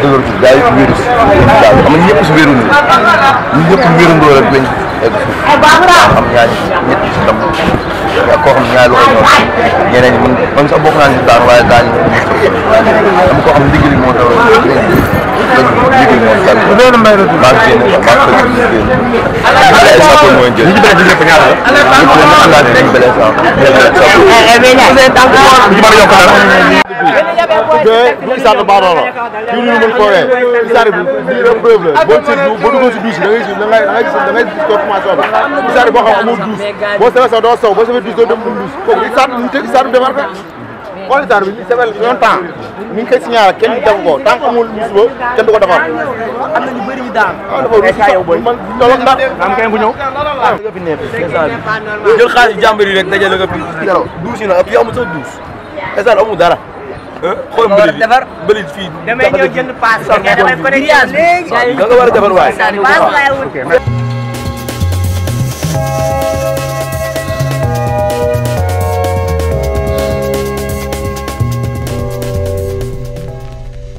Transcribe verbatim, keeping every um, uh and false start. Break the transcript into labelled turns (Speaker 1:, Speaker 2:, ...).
Speaker 1: dëgër ci gars yi wéeru si waaw xam nga ñëpp si wéeru nii ñun ñëpp wéerandoo rek bañ egg suuf xam ñaari ñett si tam ak koo xam ñaari loxo ñoom ñeneen ñi man man sax bokk naa si daan waaye gaañ am koo xam ndigal moo taw ndigal moo dal loolu mbay rek maa ngi génn maa ngi génn ay sappo mooy jël ñi bëre ñëpp ñaar la ñu ko andal ci bële sa du Issa Baro la ci ñu mën ko wé Issa bi di la preuve la bo ci bo dugg ci douche da ngay da ngay da ngay da ngay ko commencé bi Issa bo xam amul douche bo sa sa do saw bo sa douche do dem douche ko Issa ñu te Issa démar ka wala Issa bi sebel longtemps ñu ngi koy signaler kenn def ko tant que amul douche bo kenn du ko defar am na ñu bari ñu daan dafa yow boy man tolok ndax am kenn bu ñew nga fi nekk Issa bi jël xaalis jàmbari rek dajale nga fi douche na ëpp yow mu sa douche Issa amul dara xool mbëri bi mbëri fii
Speaker 2: damay ñëw jënd paas damay ko léegi
Speaker 1: da nga war a defar waay